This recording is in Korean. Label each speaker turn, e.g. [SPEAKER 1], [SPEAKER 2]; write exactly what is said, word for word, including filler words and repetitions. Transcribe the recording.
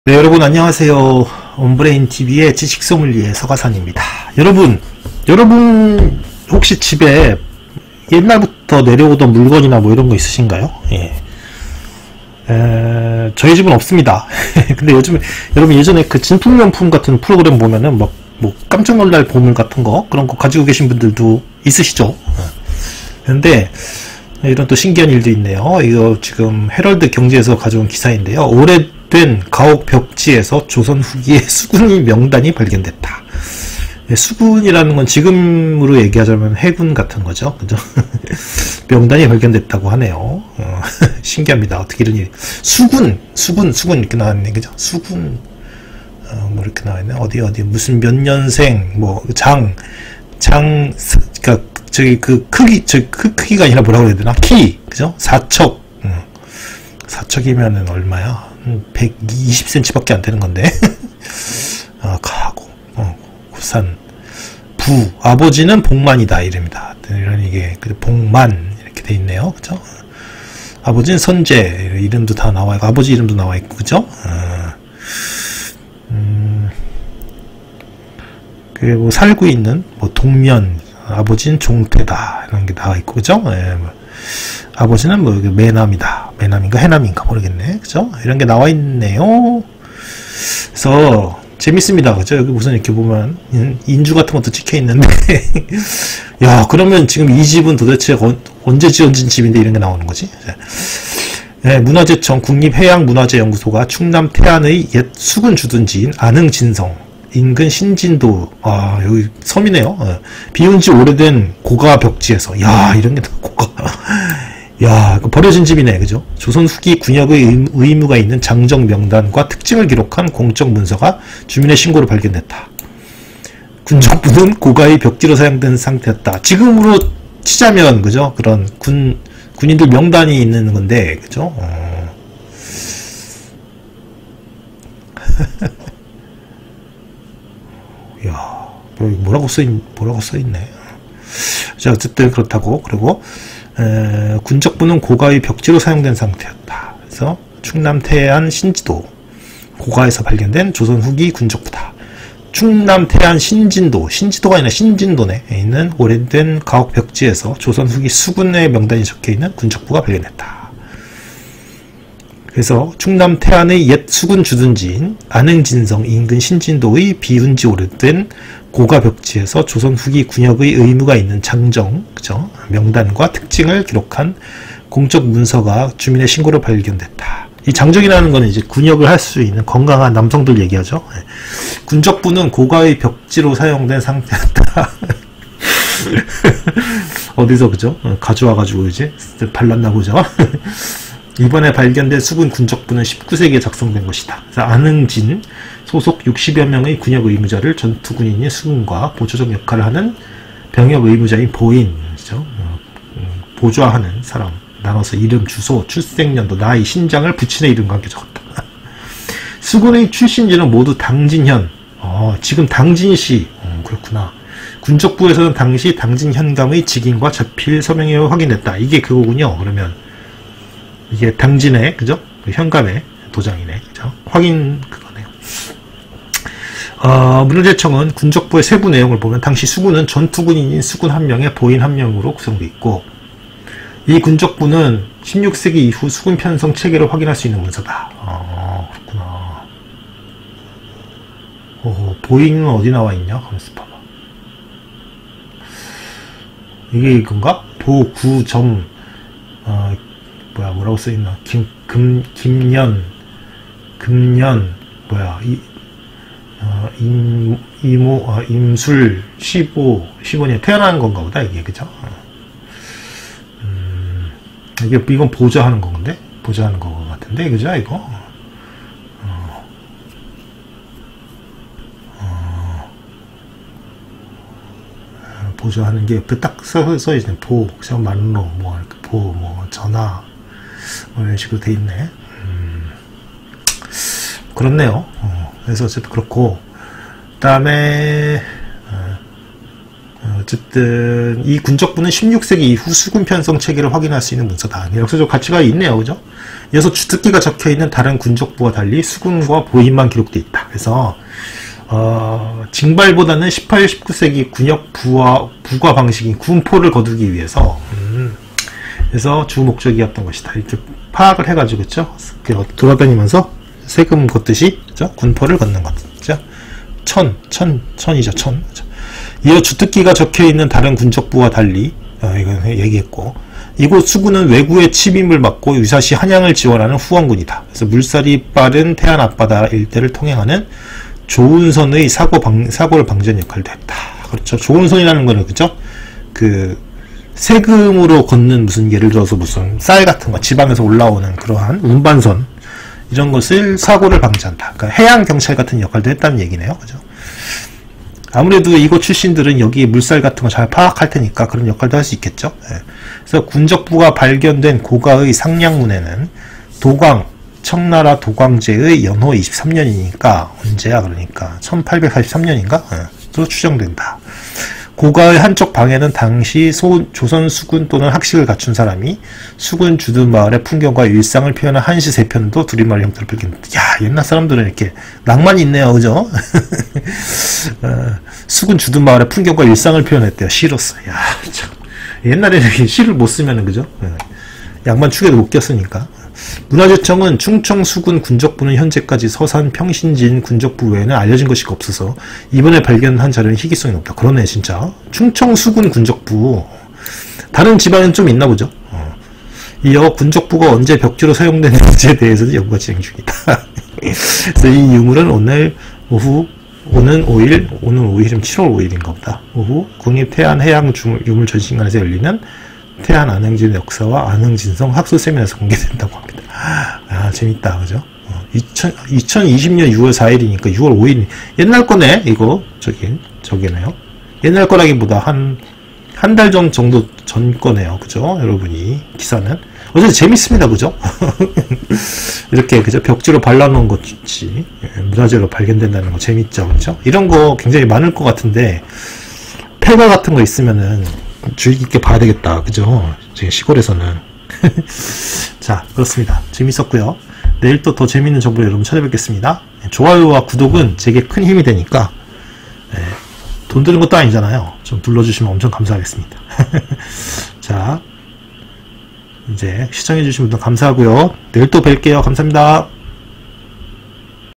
[SPEAKER 1] 네, 여러분 안녕하세요. 온브레인티비의 지식소믈리에 서가산입니다. 여러분, 여러분 혹시 집에 옛날부터 내려오던 물건이나 뭐 이런 거 있으신가요? 예. 에, 저희 집은 없습니다. 근데 요즘 여러분 예전에 그 진품명품 같은 프로그램 보면은 막 뭐 깜짝 놀랄 보물 같은 거 그런 거 가지고 계신 분들도 있으시죠? 근데 이런 또 신기한 일도 있네요. 이거 지금 헤럴드 경제에서 가져온 기사인데요. 오래된 가옥 벽지에서 조선 후기의 수군이 명단이 발견됐다. 수군이라는 건 지금으로 얘기하자면 해군 같은 거죠. 그죠? 명단이 발견됐다고 하네요. 어, 신기합니다. 어떻게 이런 일이. 수군, 수군, 수군 이렇게 나왔네. 그죠? 수군, 어, 뭐 이렇게 나와있네. 어디, 어디, 무슨 몇 년생, 뭐, 장, 장, 그니까, 저기 그 크기, 저 그 크기가 아니라 뭐라고 해야 되나? 키, 그죠? 사척, 음. 사척이면은 얼마야? 음, 백이십 센티미터밖에 안 되는 건데. 아, 가고, 어, 구산, 부, 아버지는 복만이다, 이름이다. 이런 이게, 복만, 이렇게 돼 있네요. 그죠? 아버지는 선제, 이름도 다 나와 있고, 아버지 이름도 나와 있고, 그죠? 어, 음, 그리고 살고 있는, 뭐, 동면, 아버지는 종태다 이런 게 나와 있고 그죠? 예, 뭐, 아버지는 뭐 매남이다 매남인가 해남인가 모르겠네 그죠? 이런 게 나와 있네요. 그래서 재밌습니다 그죠? 여기 우선 이렇게 보면 인주 같은 것도 찍혀 있는데 야 그러면 지금 이 집은 도대체 어, 언제 지어진 집인데 이런 게 나오는 거지? 예, 문화재청 국립해양문화재연구소가 충남 태안의 옛 수군 주둔지인 안흥진성 인근 신진도, 아, 여기 섬이네요. 어. 비운지 오래된 고가 벽지에서, 야, 이런 게 다 고가. 야, 버려진 집이네, 그죠? 조선 후기 군역의 의무가 있는 장정 명단과 특징을 기록한 공적 문서가 주민의 신고로 발견됐다. 군정부는 고가의 벽지로 사용된 상태였다. 지금으로 치자면, 그죠? 그런 군, 군인들 명단이 있는 건데, 그죠? 어. 야, 뭐라고 써있, 뭐라고 써있네. 자, 어쨌든 그렇다고. 그리고, 에, 군적부는 고가의 벽지로 사용된 상태였다. 그래서, 충남 태안 신지도, 고가에서 발견된 조선 후기 군적부다. 충남 태안 신진도, 신지도가 아니라 신진도에 있는 오래된 가옥 벽지에서 조선 후기 수군의 명단이 적혀있는 군적부가 발견됐다. 그래서 충남 태안의 옛 수군 주둔지인 안흥진성 인근 신진도의 비운지 오래된 고가 벽지에서 조선 후기 군역의 의무가 있는 장정, 그죠? 명단과 특징을 기록한 공적 문서가 주민의 신고로 발견됐다. 이 장정이라는 것은 이제 군역을 할 수 있는 건강한 남성들 얘기하죠. 군적부는 고가의 벽지로 사용된 상태였다. 어디서 그죠? 가져와가지고 이제 발랐나 보죠. 이번에 발견된 수군 군적부는 십구 세기에 작성된 것이다. 그래서 안흥진 소속 육십여 명의 군역 의무자를 전투군인인 수군과 보조적 역할을 하는 병역 의무자인 보인, 그렇죠? 보좌하는 사람 나눠서 이름, 주소, 출생년도, 나이, 신장을 부친의 이름과 함께 적었다. 수군의 출신지는 모두 당진현. 어, 지금 당진시. 어, 그렇구나. 군적부에서는 당시 당진현감의 직인과 자필 서명에 확인됐다. 이게 그거군요. 그러면 이게 당진의, 그죠? 그 현감의 도장이네. 그죠? 확인, 그거네요. 어, 문화재청은 군적부의 세부 내용을 보면 당시 수군은 전투군인인 수군 한 명에 보인 한 명으로 구성되어 있고, 이 군적부는 십육 세기 이후 수군 편성 체계를 확인할 수 있는 문서다. 어, 그렇구나. 어, 보인은 어디 나와 있냐? 가만있어 봐봐. 이게 이건가? 보구점, 어, 뭐야, 뭐라고 써있나? 김, 금, 김년, 금년, 뭐야, 이, 어, 임, 이모, 어, 임술, 십오, 십오 년 태어난 건가 보다, 이게, 그죠? 음, 이게, 이건 보좌하는 건데? 보좌하는 거 같은데, 그죠, 이거? 어, 어, 보좌하는 게 옆에 딱 써, 써있네. 보, 그죠? 만로, 뭐, 이렇게 보, 뭐, 전화, 뭐 이런 식으로 돼 있네. 음, 그렇네요. 어, 그래서 어쨌든 그렇고, 그 다음에, 어, 어, 어쨌든 이 군적부는 십육 세기 이후 수군 편성 체계를 확인할 수 있는 문서다. 역사적 가치가 있네요, 그죠? 이어서 주특기가 적혀 있는 다른 군적부와 달리 수군과 보인만 기록되어 있다. 그래서 어, 징발보다는 십팔, 십구 세기 군역 부와 부과 방식인 군포를 거두기 위해서 음, 그래서 주 목적이었던 것이다. 이렇게 파악을 해가지고 그죠? 돌아다니면서 세금 걷듯이 그죠? 군포를 걷는 것, 그죠? 천, 천, 천이죠, 천. 그죠? 이어 주특기가 적혀있는 다른 군적부와 달리 어, 이거 얘기했고 이곳 수군은 외구의 침입을 막고 유사시 한양을 지원하는 후원군이다. 그래서 물살이 빠른 태안 앞바다 일대를 통행하는 조운선의 사고 방, 사고를 방지하는 역할도 했다. 그렇죠. 조운선이라는 거는 그죠? 그 세금으로 걷는 무슨 예를 들어서 무슨 쌀 같은 거 지방에서 올라오는 그러한 운반선 이런 것을 사고를 방지한다. 그러니까 해양 경찰 같은 역할도 했다는 얘기네요. 그죠? 아무래도 이곳 출신들은 여기 물살 같은 거 잘 파악할 테니까 그런 역할도 할 수 있겠죠. 예. 그래서 군적부가 발견된 고가의 상량문에는 도광, 청나라 도광제의 연호 이십삼 년이니까 언제야 그러니까 천팔백사십삼 년인가? 예. 또 추정된다. 고가의 한쪽 방에는 당시 소, 조선 수군 또는 학식을 갖춘 사람이 수군 주둔마을의 풍경과 일상을 표현한 한시 세 편도 두리말 형태로 밝힌다. 야, 옛날 사람들은 이렇게 낭만이 있네요, 그죠? 어, 수군 주둔마을의 풍경과 일상을 표현했대요, 시로서. 야, 참. 옛날에는 시를 못 쓰면은, 그죠? 양반 축에도 못 꼈으니까. 문화재청은 충청 수군 군적부는 현재까지 서산 평신진 군적부 외에는 알려진 것이 없어서 이번에 발견한 자료는 희귀성이 높다. 그러네 진짜. 충청 수군 군적부 다른 지방은 좀 있나 보죠. 어. 이어 군적부가 언제 벽지로 사용되는지에 대해서도 연구가 진행 중이다. 그래서 이 유물은 오늘 오후 오는 오 일 오는 오 일이면 칠월 오 일인가 보다. 오후 국립태안해양 유물 전시관에서 열리는 태안 안흥진 역사와 안흥진성 학술 세미나에서 공개된다고 합니다. 아, 재밌다, 그죠? 어, 이천이십 년 유월 사 일이니까 유월 오 일. 옛날 거네, 이거. 저기, 저기네요. 옛날 거라기보다 한, 한 달 전 정도 전 거네요. 그죠? 여러분이. 기사는. 어쨌든 재밌습니다, 그죠? 이렇게, 그죠? 벽지로 발라놓은 것 좋지. 문화재로 발견된다는 거 재밌죠, 그죠? 이런 거 굉장히 많을 것 같은데, 폐가 같은 거 있으면은, 주의 깊게 봐야 되겠다. 그죠? 시골에서는. 자, 그렇습니다. 재밌었고요. 내일 또 더 재밌는 정보를 여러분 찾아뵙겠습니다. 좋아요와 구독은 제게 큰 힘이 되니까 네, 돈 드는 것도 아니잖아요. 좀 눌러주시면 엄청 감사하겠습니다. 자, 이제 시청해주신 분들 감사하고요. 내일 또 뵐게요. 감사합니다.